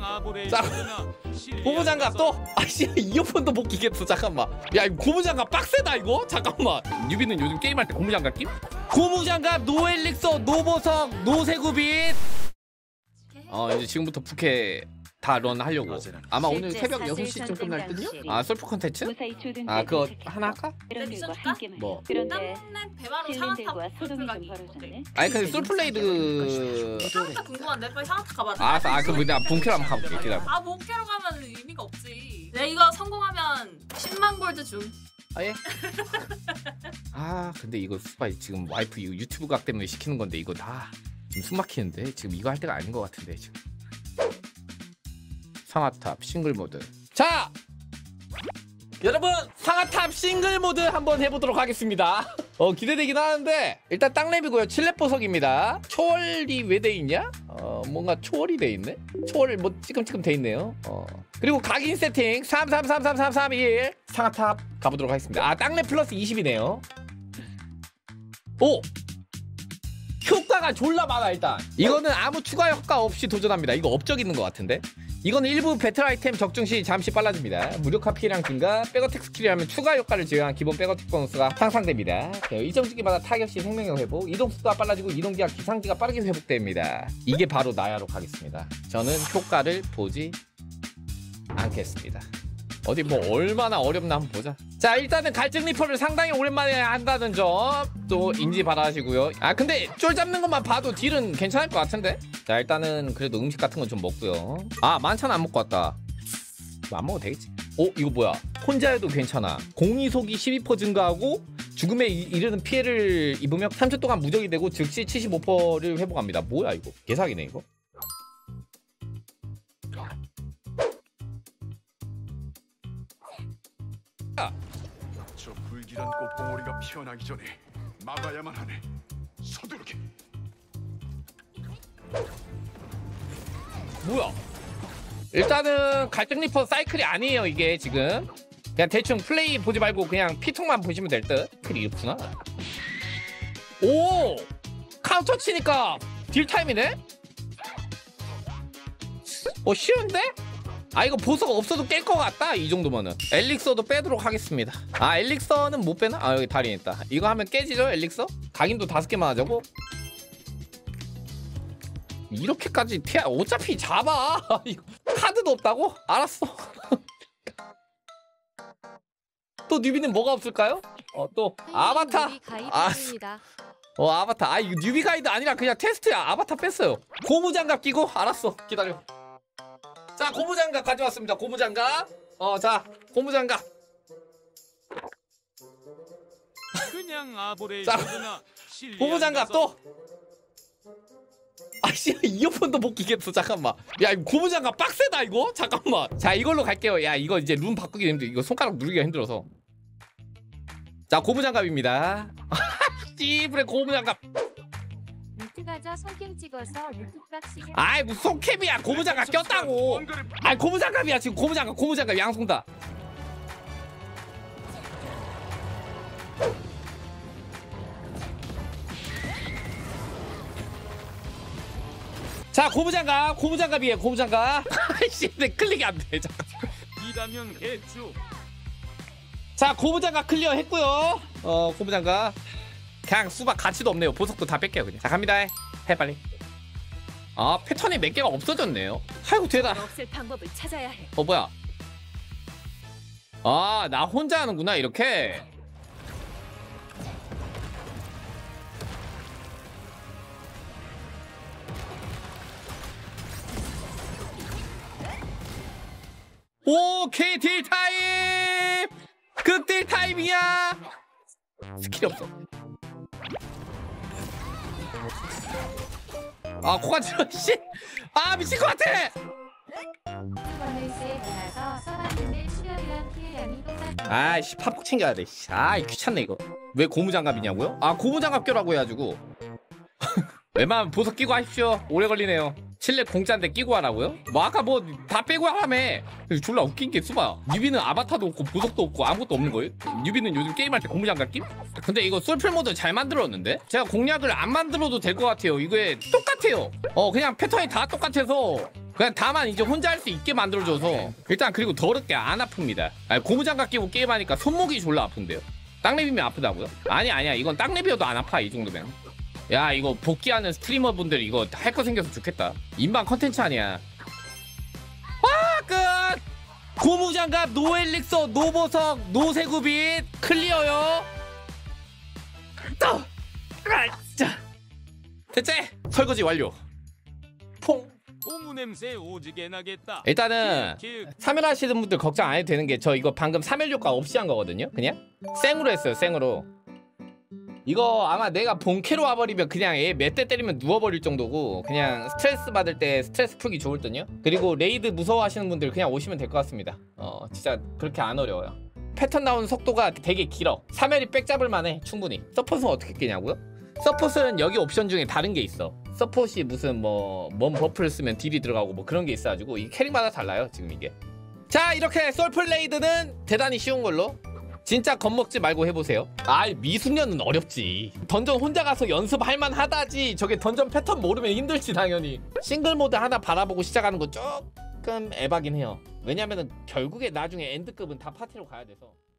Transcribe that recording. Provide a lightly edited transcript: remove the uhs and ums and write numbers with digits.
자, 고무장갑 또? 아씨 이어폰도 못 끼겠어. 잠깐만. 야 이거 고무장갑 빡세다 이거? 잠깐만. 뉴비는 요즘 게임할 때 고무장갑 끼? 고무장갑 노엘릭서 노보석 노세구빛. 이제 지금부터 부캐 다 런 하려고. 아마 오늘 새벽 6시쯤 끝날 듯요? 아 솔프 컨텐츠? 아 그거 하나 할까? 뭐? 그런데 배마로 실린들과 소동이 좀 상하타 벌어졌네. 아니 근데 솔플레이드 상하타 궁금한데 빨리 상하타 가봐. 알았어. 아 그럼 내가 본캐로 한번 가볼게. 기다려. 아 본캐로 가면 의미가 없지. 내 이거 성공하면 10만 골드 줌. 아 예? 아 근데 이거 수바 지금 와이프 이거 유튜브 각 때문에 시키는 건데 이거 다 지금 숨 막히는데 지금 이거 할 때가 아닌 것 같은데 지금. 상하탑 싱글 모드. 자 여러분 상하탑 싱글 모드 한번 해보도록 하겠습니다. 기대되긴 하는데 일단 땅랩이고요. 7렙 보석입니다. 초월이 왜 돼 있냐? 뭔가 초월이 돼 있네. 초월 뭐 찌끔찌끔 돼 있네요. 그리고 각인 세팅 33333331 상하탑 가보도록 하겠습니다. 아 땅랩 플러스 20이네요. 오 효과가 졸라 많아. 일단 이거는 아무 추가 효과 없이 도전합니다. 이거 업적 있는 것 같은데. 이거는 일부 배틀 아이템 적중 시 잠시 빨라집니다. 무력화 피해량 증가, 백어택 스킬을 하면 추가 효과를 제외한 기본 백어택 보너스가 상상됩니다. 일정 시기마다 타격 시 생명력 회복, 이동 속도가 빨라지고 이동기와 기상기가 빠르게 회복됩니다. 이게 바로 나야로 가겠습니다. 저는 효과를 보지 않겠습니다. 어디 뭐 얼마나 어렵나 한번 보자. 자 일단은 갈증 리퍼를 상당히 오랜만에 한다는 점 또 인지 바라시고요. 아 근데 쫄 잡는 것만 봐도 딜은 괜찮을 것 같은데. 자 일단은 그래도 음식 같은 건 좀 먹고요. 아 만찬 안 먹고 왔다. 이거 안 먹어도 되겠지. 이거 뭐야 혼자 해도 괜찮아. 공이속이 12% 증가하고 죽음에 이르는 피해를 입으며 3초 동안 무적이 되고 즉시 75%를 회복합니다. 뭐야 이거 개사기네 이거. 저 불길한 꽃봉오리가 피어나기 전에 막아야만 하네. 서두르게. 뭐야 일단은 갈등 리퍼 사이클이 아니에요. 이게 지금 그냥 대충 플레이 보지 말고 그냥 피통만 보시면 될 듯. 클이 이렇구나. 오 카운터 치니까 딜 타임이네. 쉬운데? 아 이거 보석 없어도 깰 것 같다. 이 정도면은 엘릭서도 빼도록 하겠습니다. 아 엘릭서는 못 빼나? 아 여기 달인 있다. 이거 하면 깨지죠 엘릭서? 각인도 5개만 하자고? 이렇게까지 어차피 잡아. 카드도 없다고? 알았어. 또 뉴비는 뭐가 없을까요? 또 아바타. 아바타. 아 이거 뉴비 가이드 아니라 그냥 테스트야. 아바타 뺐어요. 고무장갑 끼고 알았어. 기다려. 자 고무장갑 가져왔습니다. 고무장갑. 자 고무장갑. 그냥 아보레. 자 고무장갑 또. 아씨 이어폰도 못 끼겠어. 잠깐만. 야 이거 고무장갑 빡세다 이거. 잠깐만. 자 이걸로 갈게요. 야 이거 이제 룬 바꾸기 힘들어. 이거 손가락 누르기가 힘들어서. 자 고무장갑입니다. 씨부레 고무장갑. 가자 손캠 찍어서 유튜브 박싱. 아이 무슨 손캠이야. 고무장갑 꼈다고. 아이 고무장갑이야 지금. 고무장갑 양손다. 자 고무장갑이에요. 고무장갑. 아이씨 내 클릭이 안 돼. 잠깐. 이라면 해줘. 자 고무장갑 클리어 했고요. 고무장갑 그냥 수박 가치도 없네요. 보석도 다 뺄게요 그냥. 자 갑니다. 해 빨리. 아 패턴이 몇 개가 없어졌네요. 아이고 되다. 없앨 방법을 찾아야 해. 뭐야. 아 나 혼자 하는구나 이렇게. 오케이 딜 타임. 극딜 타임이야. 스킬이 없어. 아 코가 찔러 씨. 아 미칠 것 같아. 아이씨 팝꼭 챙겨야 돼. 아이 귀찮네 이거. 왜 고무장갑이냐고요? 아 고무장갑 껴라고 해가지고. 웬만하면 보석 끼고 하십시오. 오래 걸리네요. 칠렙 공짜인데 끼고 하라고요? 뭐 아까 뭐 다 빼고 하라며. 졸라 웃긴 게 수봐. 뉴비는 아바타도 없고 보석도 없고 아무것도 없는 거예요? 뉴비는 요즘 게임할 때 고무장갑 끼? 근데 이거 솔플 모드 잘 만들었는데? 제가 공략을 안 만들어도 될 것 같아요. 이게 똑같아요. 그냥 패턴이 다 똑같아서 그냥 다만 이제 혼자 할 수 있게 만들어줘서 일단 그리고 더럽게 안 아픕니다. 아니, 고무장갑 끼고 게임하니까 손목이 졸라 아픈데요. 땅랩이면 아프다고요? 아니야 이건 땅랩이어도 안 아파 이 정도면. 야 이거 복귀하는 스트리머분들 이거 할 거 생겨서 좋겠다. 인방 컨텐츠 아니야. 와 끝! 고무장갑 노엘릭서 노보석 노세구빛 클리어요. 자 됐지? 설거지 완료. 퐁. 고무 냄새 오지게 나겠다. 일단은 키 3일 하시는 분들 걱정 안 해도 되는 게 저 이거 방금 3일 효과 없이 한 거거든요. 그냥 생으로 했어요. 생으로. 이거 아마 내가 본캐로 와버리면 그냥 얘 몇 대 때리면 누워버릴 정도고 그냥 스트레스 받을 때 스트레스 풀기 좋을 듯요. 그리고 레이드 무서워하시는 분들 그냥 오시면 될 것 같습니다. 진짜 그렇게 안 어려워요. 패턴 나오는 속도가 되게 길어. 3일이 백 잡을 만해 충분히. 서폿은 어떻게 끼냐고요? 서폿은 여기 옵션 중에 다른 게 있어. 서폿이 무슨 뭔 버프를 쓰면 딜이 들어가고 뭐 그런 게 있어가지고 이 캐릭마다 달라요 지금 이게. 자 이렇게 솔플레이드는 대단히 쉬운 걸로 진짜 겁먹지 말고 해보세요. 미숙년은 어렵지. 던전 혼자 가서 연습할 만하다지. 저게 던전 패턴 모르면 힘들지 당연히. 싱글모드 하나 바라보고 시작하는 거 조금 에바긴 해요. 왜냐면은 결국에 나중에 엔드급은 다 파티로 가야 돼서.